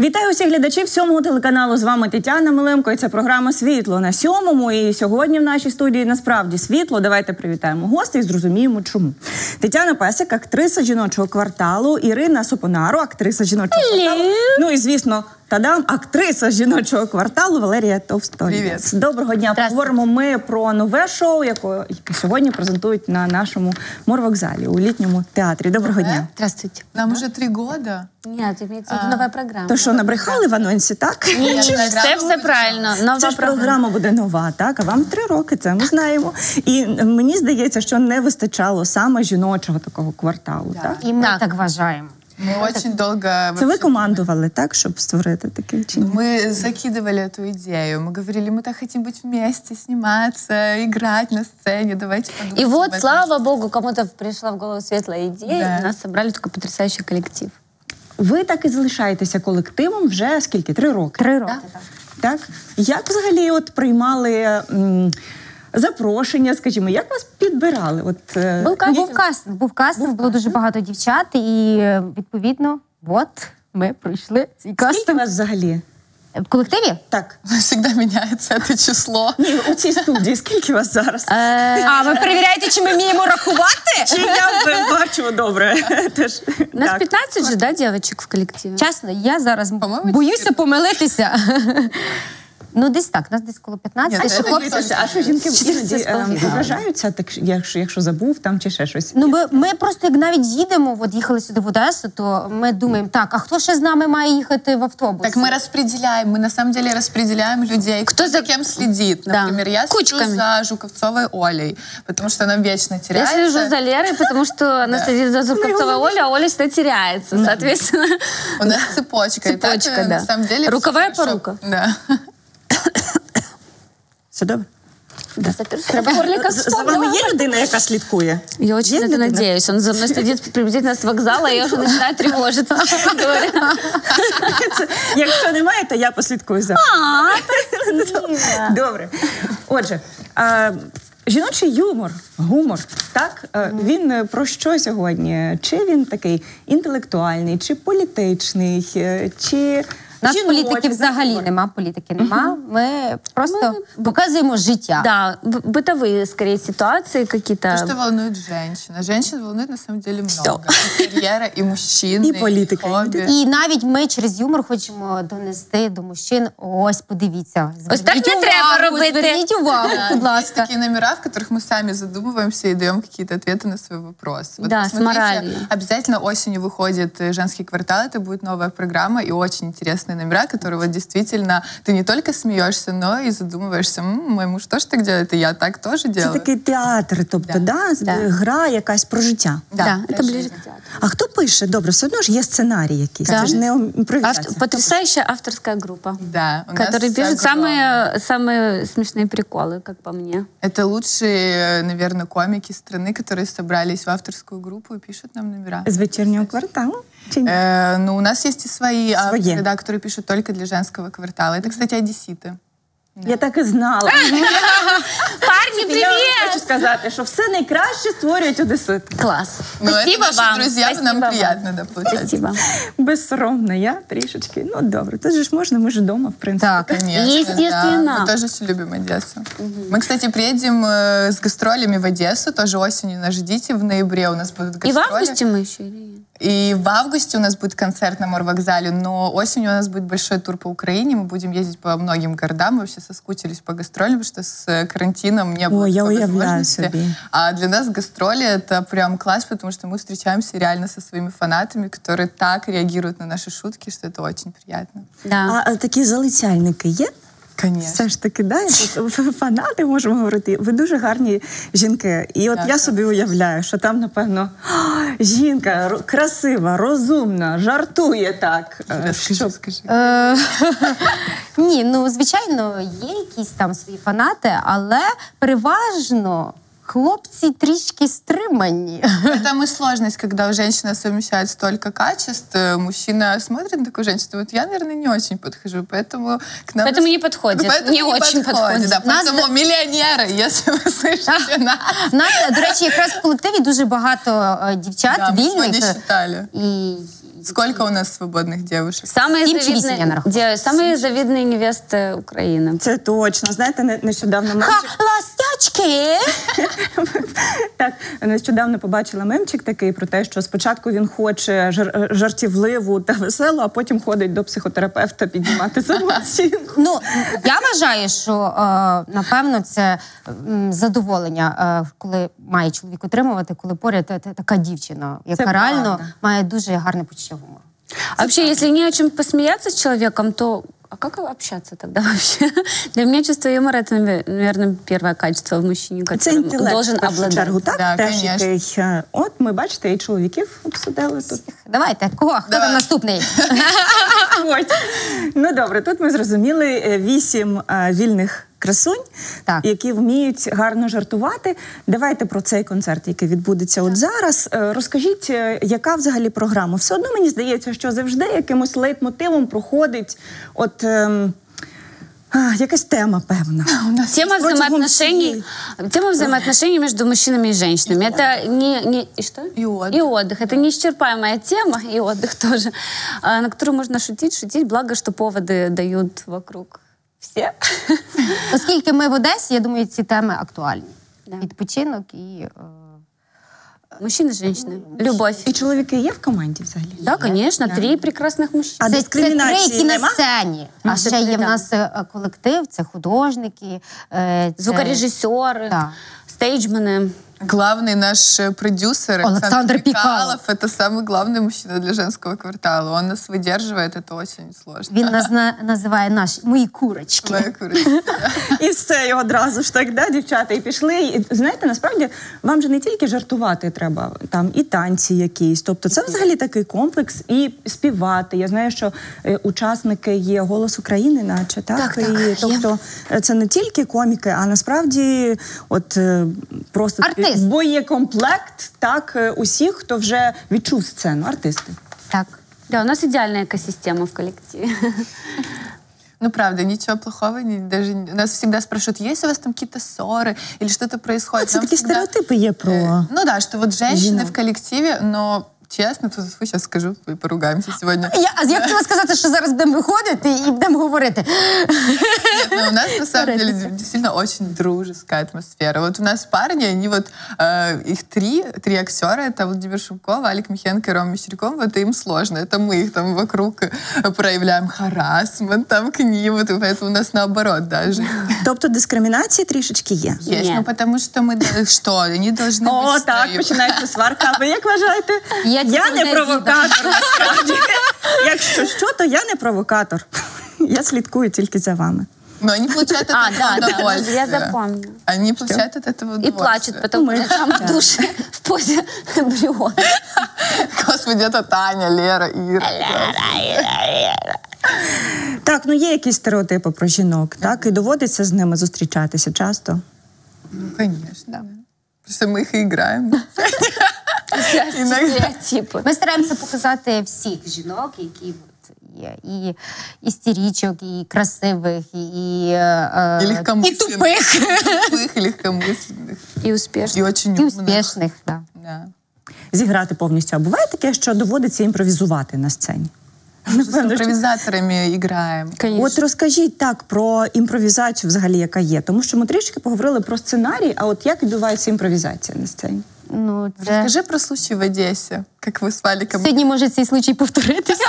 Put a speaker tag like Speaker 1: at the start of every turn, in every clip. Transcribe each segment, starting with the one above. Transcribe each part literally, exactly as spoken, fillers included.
Speaker 1: Вітаю усіх глядачів сьомого телеканалу. З вами Тетяна Миленко і це програма «Світло» на сьомому. І сьогодні в нашій студії насправді світло. Давайте привітаємо гостей і зрозуміємо чому. Тетяна Песик, актриса «Жіночого кварталу», Ірина Сопонаро, актриса «Жіночого кварталу». Ну і, звісно, тадам, актриса «Жіночого кварталу» Валерія Товстоліс. Доброго дня. Поговоримо ми про нове шоу, яке, яке сьогодні презентують на нашому морвокзалі у літньому театрі. Доброго Нове? дня.
Speaker 2: Здравствуйте.
Speaker 3: Нам уже три года.
Speaker 2: Нет, имеется в виду новая программа.
Speaker 1: То що, набрехали в анонсі, так?
Speaker 2: Ні, все, все правильно. Нова
Speaker 1: Це ж
Speaker 2: програма.
Speaker 1: програма буде нова, так? А вам три роки, це ми знаємо. І мені здається, що не вистачало саме жіночого такого кварталу,
Speaker 3: Да.
Speaker 1: так?
Speaker 2: І ми так, так вважаємо.
Speaker 3: Мы очень долго...
Speaker 1: Це ви командували, так, щоб створити такий чи ні?
Speaker 3: Мы закидывали эту идею. Мы говорили, мы так хотим быть вместе, сниматься, играть на сцене. Давайте подумаем.
Speaker 2: И вот,
Speaker 3: об этом.
Speaker 2: слава богу, кому-то пришла в голову светлая идея,
Speaker 3: Да.
Speaker 2: и нас собрали такой потрясающий коллектив.
Speaker 1: Ви так і залишаєтеся колективом вже скільки? Три роки?
Speaker 2: Три роки.
Speaker 1: Так? Так? Як взагалі от приймали м, запрошення, скажімо, як вас підбирали? От, е,
Speaker 2: Був кастинг.
Speaker 4: Був кастинг, був кастинг, було дуже багато дівчат, і відповідно, от ми пройшли цей
Speaker 1: Скільки
Speaker 4: кастинг.
Speaker 1: вас взагалі?
Speaker 4: В колективі?
Speaker 1: Так.
Speaker 3: Всегда меняется это число.
Speaker 1: Ні, у цій студії скільки вас зараз?
Speaker 4: А, ви перевіряєте, чи ми вміємо рахувати?
Speaker 1: Чи я бачу добре? Теж,
Speaker 2: Нас
Speaker 1: так.
Speaker 2: пятнадцать же, да, девочек в коллективе?
Speaker 4: Чесно, я зараз
Speaker 3: По-моєму,
Speaker 4: боюся помилитися. Ну, десь так, нас десь коло п'ятнадцять.
Speaker 3: Ні,
Speaker 4: Що
Speaker 3: це
Speaker 4: хлопці...
Speaker 1: Дивіться, а що жінки іноді е,
Speaker 4: половиною.
Speaker 1: ображаються, так, якщо, якщо забув там чи ще щось?
Speaker 4: Ну, ми, ми просто, як навіть їдемо, от їхали сюди в Одесу, то ми думаємо, так, а хто ще з нами має їхати в автобусі?
Speaker 3: Так мы распределяем, мы на самом деле распределяем людей, кто за кем следит.
Speaker 2: Да.
Speaker 3: Например, я слежу
Speaker 2: Кучками.
Speaker 3: за Жуковцовой Олей, потому что она вечно
Speaker 2: Я
Speaker 3: теряется.
Speaker 2: слежу за Лерой, потому что она следит за Зубковцовой Олей, а Оля всегда теряется, соответственно.
Speaker 3: У нас цепочка. И так,
Speaker 2: Цепочка,
Speaker 3: э,
Speaker 2: да.
Speaker 3: На самом деле...
Speaker 2: Руковая
Speaker 3: всё хорошо.
Speaker 2: порука.
Speaker 3: Да.
Speaker 1: Все добре?
Speaker 2: Треба Горлика
Speaker 1: За за вами є людина, яка слідкує?
Speaker 2: Я очень
Speaker 1: Є
Speaker 2: на это
Speaker 1: людина?
Speaker 2: надеюсь. Он за мной следит приблизительно с вокзала, и я уже начинаю тревожиться.
Speaker 1: Це, якщо немає, то я послідкую за. Добре. Отже, а, жіночий юмор, гумор, так? А, він е, про що сьогодні? Чи він такий інтелектуальний, чи політичний, е, чи
Speaker 4: У нас
Speaker 1: жіночий
Speaker 4: політики взагалі
Speaker 1: гумор?
Speaker 4: нема, політики нема. Ми просто показуємо життя.
Speaker 2: Да, б- бытовые, скорее, ситуации какие-то.
Speaker 3: То, что волнует женщин. А женщин волнует на самом деле много. И карьера, и мужчины,
Speaker 1: И политика,
Speaker 3: и хобби.
Speaker 4: І навіть ми через юмор хочемо донести до мужчин, ось, подивіться.
Speaker 2: Ось так не
Speaker 4: зверніть
Speaker 2: треба
Speaker 4: увагу,
Speaker 2: робити.
Speaker 4: Зверніть увагу,
Speaker 3: Да,
Speaker 4: будь
Speaker 3: есть
Speaker 4: ласка.
Speaker 3: такие номера, в которых мы сами задумываемся и даем какие-то ответы на свой вопрос. Вот
Speaker 2: Да, с
Speaker 3: посмотрите,
Speaker 2: моралью.
Speaker 3: обязательно осенью выходит э, «Женский квартал». Это будет новая программа и очень интересные номера, которые вот действительно ты не только смеешься, но и задумываешься, «М, мой муж тоже так делает, и я так тоже
Speaker 1: Це
Speaker 3: делаю.
Speaker 1: такий театр, тобто, да.
Speaker 2: Да.
Speaker 1: гра якась про життя.
Speaker 2: Да,
Speaker 3: про
Speaker 2: это ближе
Speaker 3: жизнь.
Speaker 2: к театру.
Speaker 1: А хто пише? Добре, все одно ж є сценарій якийсь,
Speaker 2: Да.
Speaker 1: це ж не імпровізація.
Speaker 2: Авто- потрясающая авторская группа,
Speaker 3: Да, у нас
Speaker 2: которые пишут
Speaker 3: огромное.
Speaker 2: самые, самые смешные приколы, как по мне.
Speaker 3: Это лучшие, наверное, комики страны, которые собрались в авторскую группу и пишут нам номера.
Speaker 1: З вечірнього кварталу? Чи ні?
Speaker 3: Э, ну, у нас есть и свои авторы,
Speaker 1: Свои.
Speaker 3: да, которые пишут только для женского квартала. Это, кстати, одесситы.
Speaker 1: Я так і знала.
Speaker 2: Парни,
Speaker 1: Я вам
Speaker 2: привет!
Speaker 1: хочу сказати, що все найкраще створюють одесити.
Speaker 2: Класс.
Speaker 3: Ну,
Speaker 2: Спасибо
Speaker 3: это наши
Speaker 2: вам.
Speaker 3: друзья,
Speaker 2: Спасибо
Speaker 3: нам
Speaker 2: вам.
Speaker 3: приятно, да, получается.
Speaker 2: Спасибо.
Speaker 1: Безсоромна я трішечки. Ну, добре. Тут же ж можна, ми ж вдома, в принципі.
Speaker 4: Так.
Speaker 3: Конечно,
Speaker 2: Естественно.
Speaker 3: да. Мы тоже очень любим Одессу. Мы, кстати, приедем э, с гастролями в Одессу, тоже осенью нас ждите, в ноябре у нас будут
Speaker 2: И
Speaker 3: гастроли.
Speaker 2: в августе мы еще или нет?
Speaker 3: И в августе у нас будет концерт на Морвокзале, но осенью у нас будет большой тур по Украине, мы будем ездить по многим городам, мы вообще соскучились по гастролям, потому что с э, карантином не было
Speaker 1: Ой, я
Speaker 3: такой
Speaker 1: уявляю
Speaker 3: возможности.
Speaker 1: себе.
Speaker 3: А для нас гастроли — это прям класс, потому что мы встречаемся реально со своими фанатами, которые так реагируют на наши шутки, что это очень приятно.
Speaker 2: Да.
Speaker 1: А, а такі залицяльники є?
Speaker 3: Конечно.
Speaker 1: Все ж таки, да? Тут фанати, можемо говорити. Ви дуже гарні жінки. І от
Speaker 3: Так.
Speaker 1: я собі уявляю, що там, напевно, жінка ро- красива, розумна, жартує так. е,
Speaker 3: Скажи,
Speaker 1: щоб-
Speaker 3: скажи.
Speaker 4: Е, Ні, ну, звичайно, є якісь там свої фанати, але переважно хлопці трішки стримані.
Speaker 3: Это и сложность, когда у женщины совмещает столько качеств. Э, Мужчина смотрит на такую женщину, вот я, наверное, не очень подхожу, поэтому к нам...
Speaker 2: Поэтому не подходит,
Speaker 3: Поэтому
Speaker 2: не очень подходит.
Speaker 3: Да,
Speaker 4: Нас
Speaker 3: поэтому миллионеры, если вы слышите нас.
Speaker 4: У нас, до речі, якраз в колективі дуже багато е, дівчат
Speaker 3: Да, мы сегодня
Speaker 4: вільних.
Speaker 3: считали.
Speaker 4: І
Speaker 3: Сколько у нас свободных девушек?
Speaker 2: Самые
Speaker 4: Сім чи вісім, я
Speaker 2: завидные,
Speaker 4: нарахую.
Speaker 2: де- самые завидные невесты Украины.
Speaker 1: Це точно. Знаєте, не- нещодавно
Speaker 4: Ха,
Speaker 1: мемчик,
Speaker 4: ластячки!
Speaker 1: так, нещодавно побачила мемчик такий про те, що спочатку він хоче жар- жартівливу та веселу, а потім ходить до психотерапевта піднімати самооцінку.
Speaker 4: Ну, я вважаю, що е, напевно це м, задоволення, е, коли має чоловік отримувати, коли поряд та- та- така дівчина, яка
Speaker 1: Це
Speaker 4: реально
Speaker 1: правда.
Speaker 4: має дуже гарне почуття гумору.
Speaker 2: А вообще, если не о чем посмеяться с человеком, то а как общаться тогда вообще? Для меня чувство юмора — это, наверное, первое качество в мужчине,
Speaker 1: Це
Speaker 2: которым
Speaker 1: інтелект,
Speaker 2: должен
Speaker 1: в першу
Speaker 2: обладать.
Speaker 1: чергу, так?
Speaker 3: Да,
Speaker 1: Теж
Speaker 3: конечно.
Speaker 1: який, е, от ми, бачите, і чоловіків обсудили тут.
Speaker 4: Давайте, кого? Хто
Speaker 3: Давай.
Speaker 4: там наступний?
Speaker 1: Ось. Ну добре, тут ми зрозуміли е, вісім е, вільних красунь,
Speaker 4: Так.
Speaker 1: які вміють гарно жартувати. Давайте про цей концерт, який відбудеться от зараз. Е, Розкажіть, е, яка взагалі програма? Все одно мені здається, що завжди якимось лейтмотивом проходить от ем, а, якась тема певна.
Speaker 2: Тема
Speaker 1: Протягом
Speaker 2: взаимоотношений, тема взаимоотношений между мужчинами и женщинами. Это не, не и что?
Speaker 3: И отдых.
Speaker 2: И отдых. Это неисчерпаемая тема, и отдых тоже, а, на которую можно шутить, шутить. Благо, что поводы дают вокруг все.
Speaker 4: Оскільки ми в Одесі, я думаю, ці теми актуальні.
Speaker 2: Да.
Speaker 4: Відпочинок і... е,
Speaker 2: Мужчины, женщины. Любовь.
Speaker 1: І чоловіки є в команді взагалі?
Speaker 2: Да, конечно, три прекрасных мужчин.
Speaker 1: А
Speaker 4: Це, це
Speaker 1: дискримінації
Speaker 4: три, які на
Speaker 1: нема?
Speaker 4: сцені. А ще є в нас е, колектив, це художники, е, це...
Speaker 2: Звукорежиссеры,
Speaker 4: Да.
Speaker 2: стейджмены.
Speaker 3: Главный наш э, продюсер
Speaker 4: Александр
Speaker 3: Александр
Speaker 4: Пикалов.
Speaker 3: Пикалов. Это самый главный мужчина для женского квартала. Он нас выдерживает, это очень сложно.
Speaker 4: Він нас на- називає наш мої курочки.
Speaker 3: Моя курочка.
Speaker 1: І все, і одразу ж так, да, дівчата, і пішли. І, знаєте, насправді, вам же не тільки жартувати треба, там і танці якісь. Тобто це взагалі такий комплекс, і співати. Я знаю, що е, учасники є «Голос України», наче, так?
Speaker 2: Так, так,
Speaker 1: І,
Speaker 2: є.
Speaker 1: тобто е, це не тільки коміки, а насправді от е, просто такий
Speaker 4: Артист.
Speaker 1: боєкомплект, так, е, усіх, хто вже відчув сцену, артисти.
Speaker 4: Так.
Speaker 2: Да, у нас идеальная экосистема в коллективе.
Speaker 3: Ну, правда, ничего плохого. не- даже не- Нас всегда спрашивают, есть у вас там какие-то ссоры или что-то происходит.
Speaker 1: Це
Speaker 3: Нам
Speaker 1: такі
Speaker 3: всегда-
Speaker 1: стереотипи є про...
Speaker 3: Э, Ну да, что вот женщины
Speaker 1: Жена.
Speaker 3: в коллективе, но честно, тут сейчас скажу, и поругаемся сегодня.
Speaker 4: Я, а я хотіла сказати, що зараз будемо виходити і будемо говорити.
Speaker 3: Нет, ну, у нас на самом деле действительно очень дружеская атмосфера. Вот у нас парни, они вот, э, их три, три актера, это Владимир Шумков, Алик Михенко и Рома Мещеряков, вот им сложно, это мы их там вокруг э, проявляем харассмент там к ним, вот, и поэтому у нас наоборот даже.
Speaker 1: Тобто дискримінації трішечки є.
Speaker 3: Есть,
Speaker 2: Нет.
Speaker 3: ну потому что мы, д- что, они должны
Speaker 1: О,
Speaker 3: быть
Speaker 1: так,
Speaker 3: свои.
Speaker 1: починається сварка. А ви як вважаєте?
Speaker 4: Я
Speaker 1: Я
Speaker 4: цього
Speaker 1: не
Speaker 4: не
Speaker 1: провокатор, насправді. Якщо що, то я не провокатор. Я слідкую тільки за вами.
Speaker 3: Но они получают от
Speaker 2: А,
Speaker 3: этого
Speaker 2: да, да,
Speaker 3: удовольствие.
Speaker 2: я запомнила.
Speaker 3: Они получают от этого удовольствие.
Speaker 2: И плачет потом
Speaker 1: Мы-
Speaker 2: там в душе в позе эмбриона.
Speaker 3: Господи, это Таня, Лера, Ира.
Speaker 1: Так, ну є якісь стереотипи про жінок, так? І доводиться з ними зустрічатися часто.
Speaker 3: Ну, конечно. Потому что мы их и играем.
Speaker 2: Стереотипы.
Speaker 4: Ми стараємося показати всіх жінок, які от є. І істеричок, і красивих, і, е,
Speaker 3: И
Speaker 4: і
Speaker 3: легкомысленных.
Speaker 4: тупих,
Speaker 3: И тупых, и легкомысленных.
Speaker 2: И успешно.
Speaker 3: И очень
Speaker 4: і
Speaker 3: умных.
Speaker 4: успішних. Да.
Speaker 3: Да.
Speaker 1: Зіграти повністю. А буває таке, що доводиться імпровізувати на сцені?
Speaker 3: Мы с импровизаторами играем.
Speaker 2: Конечно.
Speaker 1: От розкажіть так про імпровізацію взагалі, яка є. Тому що ми трішки поговорили про сценарій, а от як відбувається імпровізація на сцені?
Speaker 4: Ну, це...
Speaker 3: Расскажи про случай в Одессе, как вы с Валиком...
Speaker 4: Сьогодні може цей случай повторитися.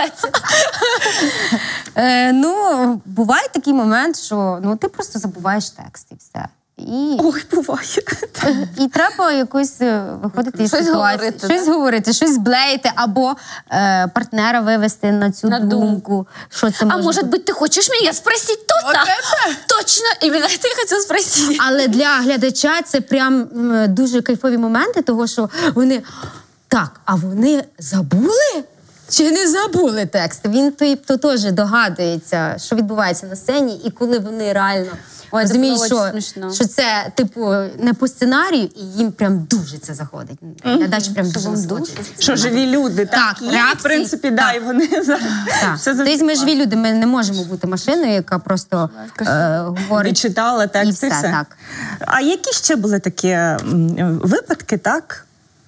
Speaker 4: Е, ну, буває такий момент, що ну, ти просто забуваєш текст і все. І,
Speaker 1: Ой, буває.
Speaker 4: і треба якось е, виходити із
Speaker 2: Щось
Speaker 4: ситуації.
Speaker 2: говорити,
Speaker 4: Щось
Speaker 2: да?
Speaker 4: говорити, щось зблеїти, або е, партнера вивести на цю
Speaker 2: На
Speaker 4: думку.
Speaker 2: думку.
Speaker 4: Що це
Speaker 2: А
Speaker 4: може
Speaker 2: может
Speaker 4: бути.
Speaker 2: быть, ты хочешь меня спросить то-то?
Speaker 3: Вот это?
Speaker 2: Точно, именно это я хотела спросить.
Speaker 4: Але для глядача це прям м, дуже кайфові моменти, того що вони так, а вони забули? Чи не забули текст? Він то, то теж догадується, що відбувається на сцені, і коли вони реально
Speaker 2: Ой, це
Speaker 4: розуміють,
Speaker 2: було
Speaker 4: що,
Speaker 2: дуже смішно.
Speaker 4: що це типу не по сценарію, і їм прям дуже це заходить. Глядач прям дуже
Speaker 2: вам
Speaker 4: насолоджується.
Speaker 1: Що живі люди, так,
Speaker 4: Так,
Speaker 1: є,
Speaker 4: реакції,
Speaker 1: в принципі, да,
Speaker 4: так.
Speaker 1: і вони зараз
Speaker 4: Так.
Speaker 1: все
Speaker 4: Тобто ми живі люди, ми не можемо бути машиною, яка просто е, говорить.
Speaker 1: відчитала, так,
Speaker 4: І
Speaker 1: це
Speaker 4: все,
Speaker 1: все.
Speaker 4: так.
Speaker 1: А які ще були такі м, випадки, так?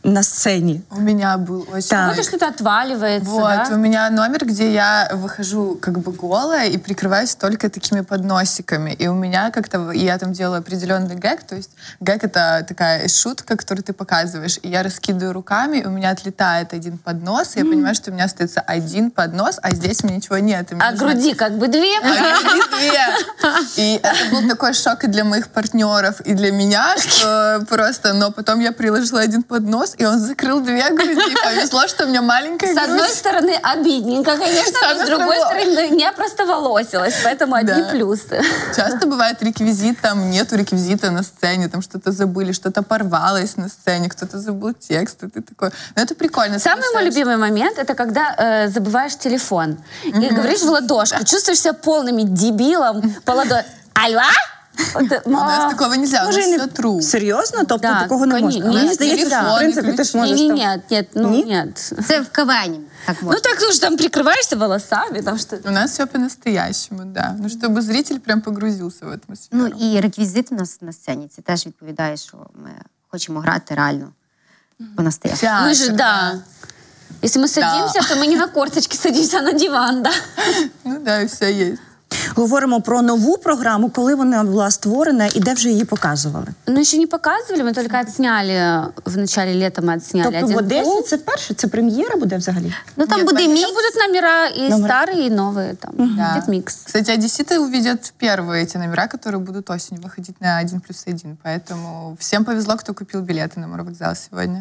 Speaker 1: на сцені.
Speaker 3: У меня был очень...
Speaker 1: Так.
Speaker 2: Вот и что-то отваливается,
Speaker 3: Вот,
Speaker 2: да?
Speaker 3: у меня номер, где я выхожу как бы голая и прикрываюсь только такими подносиками. И у меня как-то, я там делаю определенный гэг, то есть гэг — это такая шутка, которую ты показываешь, и я раскидываю руками, и у меня отлетает один поднос, и я понимаю, что у меня остается один поднос, а здесь у меня ничего нет. И мне
Speaker 2: А
Speaker 3: нужно-
Speaker 2: груди как бы две.
Speaker 3: А груди две. И это был такой шок и для моих партнеров, и для меня, что просто... Но потом я приложила один поднос, и он закрыл две груди. Повезло, что у меня маленькая
Speaker 2: С
Speaker 3: грудь.
Speaker 2: одной стороны, обидненько, конечно,
Speaker 3: С
Speaker 2: но
Speaker 3: одной
Speaker 2: с другой
Speaker 3: стороны,
Speaker 2: стороны, не опростоволосилась, поэтому одни
Speaker 3: Да.
Speaker 2: плюсы.
Speaker 3: Часто бывает реквизит, там нету реквизита на сцене, там что-то забыли, что-то порвалось на сцене, кто-то забыл текст, и ты такой... Ну, это прикольно.
Speaker 2: Самый мой
Speaker 3: соглашаешься.
Speaker 2: любимый момент — это когда э, забываешь телефон и говоришь в ладошку, чувствуешь себя полным дебилом по ладоши. Алло? Вот,
Speaker 3: У нас
Speaker 2: ма-
Speaker 3: такого нельзя, у нас
Speaker 1: Може, і не
Speaker 3: все true.
Speaker 1: серйозно? Тобто
Speaker 2: Да,
Speaker 1: такого не
Speaker 2: коні-
Speaker 1: можна?
Speaker 2: ні,
Speaker 1: Мені
Speaker 2: ні,
Speaker 1: здається,
Speaker 3: телефон,
Speaker 1: в принципі, ти ж
Speaker 3: не
Speaker 1: можеш
Speaker 2: Не,
Speaker 1: там...
Speaker 2: нет, нет, ну
Speaker 1: Ні?
Speaker 2: нет.
Speaker 4: Це в кавені. Так
Speaker 2: Ну
Speaker 4: можна.
Speaker 2: так ты же там прикрываешься волосами, там что.
Speaker 3: У нас все по-настоящему, да. Ну, чтобы зритель прям погрузился в атмосферу.
Speaker 4: Ну і реквізит у нас на сцені. Це теж відповідає, що ми хочемо грати реально по-настоящему.
Speaker 2: Мы же,
Speaker 3: Театр,
Speaker 2: да. Если мы садимся, то мы не на корточки садимся, а на диван, да.
Speaker 3: Ну да, все есть.
Speaker 1: Говоримо про нову програму, коли вона була створена і де вже її показували.
Speaker 2: Ну, еще не показывали, мы только отсняли, в начале лета мы отсняли
Speaker 1: Тобто в
Speaker 2: один
Speaker 1: Одесі
Speaker 2: пул.
Speaker 1: це вперше? Це прем'єра буде взагалі?
Speaker 4: Ну там
Speaker 3: Ні,
Speaker 4: буде
Speaker 3: там
Speaker 4: мікс.
Speaker 2: Там будут номера и
Speaker 1: Номера.
Speaker 2: старые, и новые. Там
Speaker 3: Да.
Speaker 2: будет микс.
Speaker 3: Кстати, одесситы увидят первые эти номера, которые будут осенью выходить на один плюс один. Поэтому всем повезло, кто купил билеты на Моровокзал сегодня.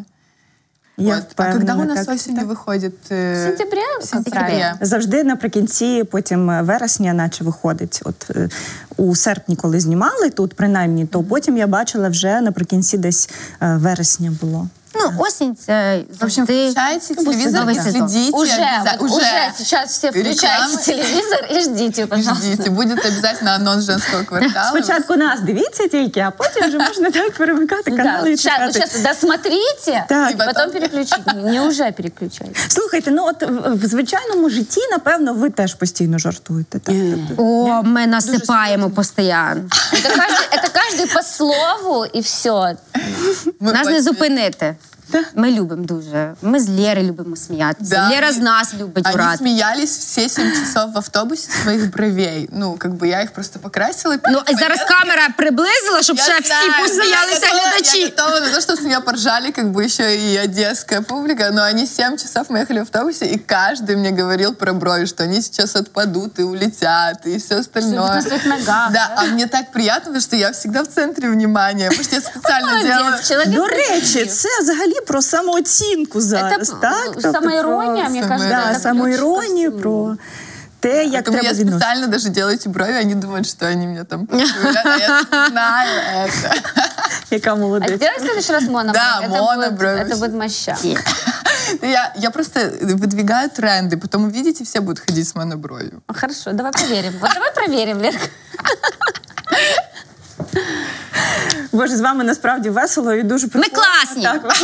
Speaker 1: Я
Speaker 3: Вот. А когда у
Speaker 1: впевнена,
Speaker 3: нас
Speaker 1: так,
Speaker 3: осенью
Speaker 1: так.
Speaker 3: выходит?
Speaker 2: В
Speaker 3: э,
Speaker 2: сентябре,
Speaker 3: В
Speaker 2: как
Speaker 3: сентябре.
Speaker 2: правило.
Speaker 1: Завжди наприкінці, потім вересня, наче виходить. От е, у серпні, коли знімали тут, принаймні, то потім я бачила вже наприкінці десь е, вересня було.
Speaker 4: Ну, осінь це
Speaker 3: В общем,
Speaker 4: завжди
Speaker 3: включайте телевизор
Speaker 4: новый
Speaker 3: и
Speaker 4: сезон.
Speaker 3: следите.
Speaker 2: Уже,
Speaker 3: обяза-
Speaker 2: вот уже сейчас все включайте
Speaker 3: Реклама.
Speaker 2: телевизор и ждите, пожалуйста.
Speaker 3: Ждите, будет обязательно анонс женского квартала.
Speaker 1: Спочатку нас дивіться тільки, а потім вже можна так перемикати
Speaker 2: Да,
Speaker 1: канали і
Speaker 2: сейчас,
Speaker 1: чекати.
Speaker 2: сейчас досмотрите,
Speaker 1: Так.
Speaker 2: и потом переключите. Не уже переключайте.
Speaker 1: Слухайте, ну от в, в звичайному житті, напевно, ви теж постійно жартуєте. Так?
Speaker 4: о, ми насипаємо постійно.
Speaker 2: Это каждый, это каждый по слову, и все.
Speaker 3: Мы
Speaker 4: Нас не
Speaker 3: почти-
Speaker 4: зупинити. Ми любимо дуже. Ми з Лєри любимо сміятися.
Speaker 3: Да.
Speaker 4: Лєра з нас любить
Speaker 3: Они
Speaker 4: урати.
Speaker 3: смеялись все семь часов в автобусе с моих бровей. Ну, как бы я их просто покрасила.
Speaker 4: Ну, зараз камера приблизила, щоб
Speaker 3: Я
Speaker 4: ще всі
Speaker 3: знаю,
Speaker 4: посміялися
Speaker 3: я готова-
Speaker 4: глядачі.
Speaker 3: Я готова на то, что с меня поржали, как бы еще и одесская публика, но они семь часов мы ехали в автобусе, и каждый мне говорил про брови, что они сейчас отпадут и улетят, и все остальное.
Speaker 2: Что на своих ногах.
Speaker 3: Да, а мне так приятно, потому что я всегда в центре внимания, потому что я специально делаю...
Speaker 2: Молодец, человек.
Speaker 1: До речі, це взагалі про самооцінку зараз,
Speaker 2: Это
Speaker 1: так? Тобто
Speaker 2: самоирония,
Speaker 1: про-
Speaker 2: мне
Speaker 3: самоирония.
Speaker 2: кажется.
Speaker 1: Да,
Speaker 2: это ключ
Speaker 1: самоіронію,
Speaker 2: ко всему.
Speaker 1: про те, як
Speaker 3: Поэтому
Speaker 1: треба
Speaker 3: я
Speaker 1: відноситися.
Speaker 3: специально даже делаю эти брови, они думают, что они меня там... пошивают, а я знаю это.
Speaker 1: Яка
Speaker 2: А
Speaker 1: молодець.
Speaker 2: сделай в следующий раз монобровь.
Speaker 3: Да,
Speaker 2: это
Speaker 3: монобровь.
Speaker 2: Будет, это будет моща.
Speaker 3: Я, я просто выдвигаю тренды, потом увидите, все будут ходить с монобровью.
Speaker 2: Хорошо, давай проверим. Вот давай проверим, Лерка.
Speaker 1: Боже, з вами насправді весело і дуже прикольно.
Speaker 4: класні.
Speaker 1: Так,
Speaker 2: Да,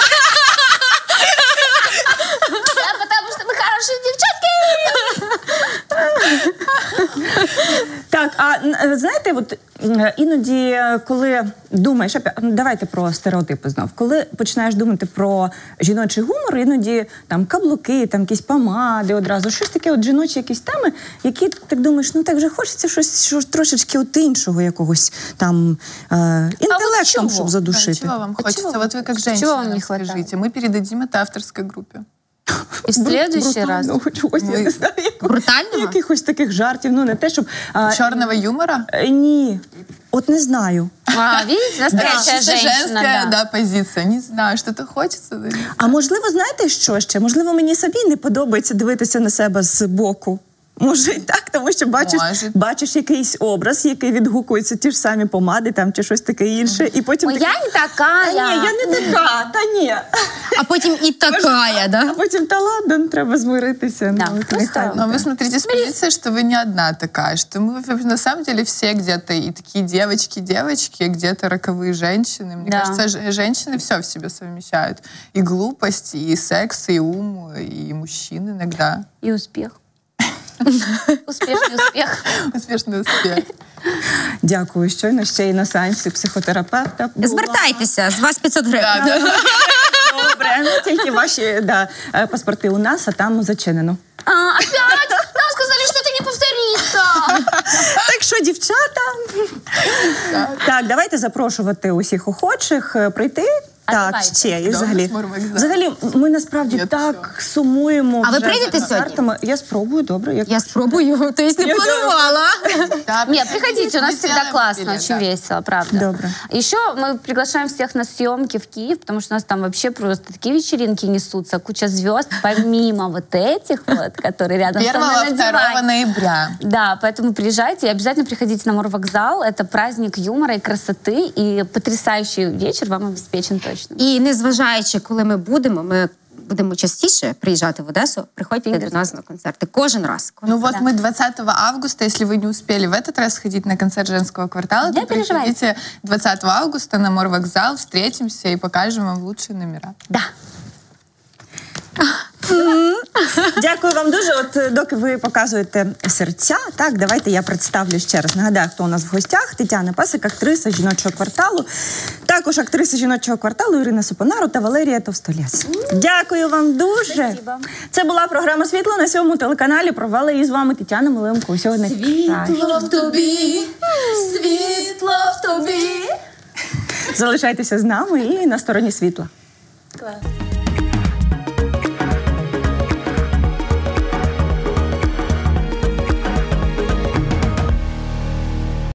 Speaker 2: потому что мы хорошие девчонки.
Speaker 1: Так, а н- знаєте, от е, іноді, коли думаєш, опя- ну, давайте про стереотипи знов. Коли починаєш думати про жіночий гумор, іноді там каблуки, там якісь помади одразу, щось таке, от жіночі якісь теми, які так думаєш, ну так вже хочеться щось, щось трошечки от іншого якогось там е, інтелектом,
Speaker 2: чого?
Speaker 1: щоб
Speaker 3: Да,
Speaker 1: задушити.
Speaker 3: чего вам
Speaker 2: А
Speaker 3: хочется?
Speaker 2: чего-
Speaker 3: Вот вы как
Speaker 2: чего
Speaker 3: женщина
Speaker 2: вам не
Speaker 3: нам
Speaker 2: хватает?
Speaker 3: скажите. Мы передадим это авторской группе.
Speaker 2: И в следующий раз.
Speaker 1: Брутального чогось, я не знаю, якого-
Speaker 4: Брутального?
Speaker 1: якихось таких жартів, ну не те, щоб... а,
Speaker 3: Черного юмора?
Speaker 1: е, ні, от не знаю.
Speaker 2: А, видите, настоящая
Speaker 3: Чисто
Speaker 2: женщина,
Speaker 3: женская,
Speaker 2: да.
Speaker 3: да, позиция. Не знаю, что-то хочется. да, не знаю.
Speaker 1: А можливо, знаєте що ще? Можливо, мені самі не подобається дивитися на себе з боку. Може і так, тому що бачиш,
Speaker 3: Може.
Speaker 1: бачиш якийсь образ, який відгукується, ті ж самі помади там чи щось таке інше, і потім
Speaker 2: Ой,
Speaker 1: такий,
Speaker 2: я не
Speaker 1: «Та
Speaker 2: такая.
Speaker 1: ні, я не така, та ні.
Speaker 4: А потім і такая,
Speaker 1: А
Speaker 4: да?
Speaker 1: потім та ладно, ну, треба змиритися.
Speaker 2: Да,
Speaker 1: ну,
Speaker 2: просто-
Speaker 1: нехай.
Speaker 3: Но вы смотрите с позиции, что вы не одна такая, что мы вообще на самом деле все где-то и такие девочки-девочки, где-то роковые женщины. Мне
Speaker 2: Да.
Speaker 3: кажется, ж- женщины все в себе совмещают. И глупость, и секс, и ум, и мужчин иногда.
Speaker 2: И успех. Успешный успех.
Speaker 3: Успешный успех.
Speaker 1: Дякую. Щойно ще й на сеансі психотерапевта була.
Speaker 4: Звертайтеся, з вас п'ятсот гривень.
Speaker 3: Да, да.
Speaker 1: Добре, ну тільки ваші да, е, паспорти у нас, а там зачинено.
Speaker 2: А, опять? Нам сказали, что это не повторится.
Speaker 1: Так що, дівчата, так, давайте запрошувати усіх охочих е, прийти.
Speaker 2: А
Speaker 1: Так,
Speaker 2: давайте.
Speaker 1: ще, і
Speaker 3: Добре,
Speaker 1: взагалі.
Speaker 3: Смурмакзал.
Speaker 1: Взагалі, ми насправді
Speaker 3: Ні,
Speaker 1: так сумуємо.
Speaker 4: А ви
Speaker 1: вже
Speaker 4: прийдете
Speaker 1: за
Speaker 4: сьогодні?
Speaker 1: картами. Я спробую, добре. Як...
Speaker 4: Я спробую, то есть не планувала.
Speaker 3: Да,
Speaker 2: Нет, приходите, у нас
Speaker 3: мы
Speaker 2: всегда
Speaker 3: сделаем
Speaker 2: классно,
Speaker 3: билет,
Speaker 2: очень
Speaker 3: да.
Speaker 2: весело, правда.
Speaker 1: Добро.
Speaker 2: Еще мы приглашаем всех на съемки в Киев, потому что у нас там вообще просто такие вечеринки несутся, куча звезд, помимо вот этих вот, которые рядом со мной на
Speaker 3: первого-второго
Speaker 2: диване.
Speaker 3: ноября.
Speaker 2: Да, поэтому приезжайте и обязательно приходите на морвокзал. Это праздник юмора и красоты, и потрясающий вечер вам обеспечен точно.
Speaker 4: І незважаючи, коли ми будемо, ми будемо частіше приїжджати в Одесу, приходьте до нас на концерти. Кожен раз.
Speaker 3: Ну вот мы двадцатого августа, если вы не успели в этот раз сходить на концерт женского квартала,
Speaker 2: Не
Speaker 3: то
Speaker 2: переживайте.
Speaker 3: приходите двадцатого августа на морвокзал, встретимся и покажем вам лучшие номера.
Speaker 2: Да.
Speaker 1: Дякую вам дуже. От доки ви показуєте серця, так, давайте я представлю ще раз. Нагадаю, хто у нас в гостях. Тетяна Песик, актриса жіночого кварталу. Також актриса жіночого кварталу Ірина Сопонару та Валерія Товстолєс. Дякую вам дуже.
Speaker 2: Спасибо.
Speaker 1: Це була програма «Світло» на сьомому телеканалі. Провела її з вами Тетяна Милимко. Усього найкращого.
Speaker 2: Світло в тобі, світло в тобі.
Speaker 1: Залишайтеся з нами і на стороні світла.
Speaker 2: Клас.